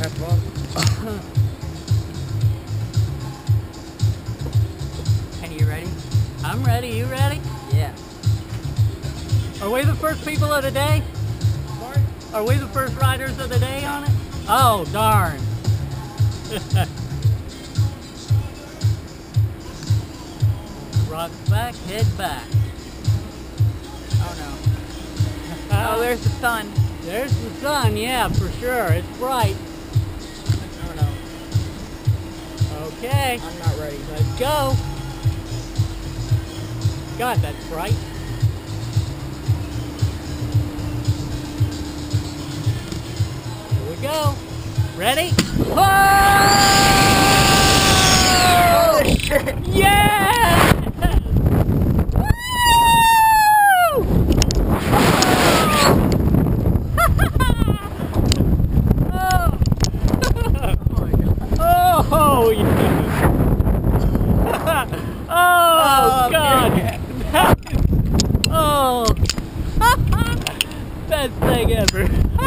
And you ready? I'm ready. You ready? Yeah. Are we the first people of the day? Sorry? Are we the first riders of the day on it? Oh, darn. Rock back, head back. Oh no. Oh, there's the sun. There's the sun, yeah, for sure. It's bright. Oh no. Okay, I'm not ready. let's go. God, that's bright. Here we go. Ready? Whoa! Yeah! Oh, yeah. Oh, God. Oh. Best thing ever.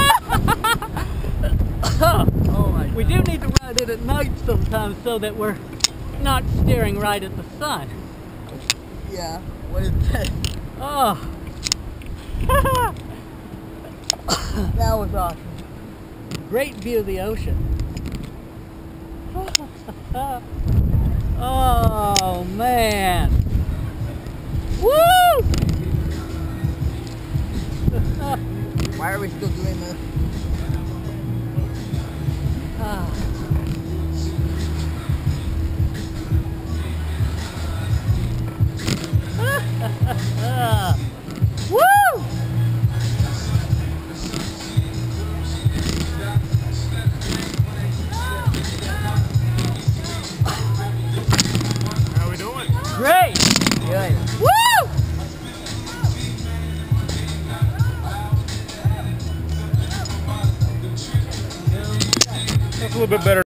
Oh my God. We do need to ride it at night sometimes so that we're not staring right at the sun. Yeah. What is that? Oh. That was awesome. Great view of the ocean. Oh, man. Woo! Why are we still doing this? Woo! How we doing? Great! Good. Woo! That's a little bit better.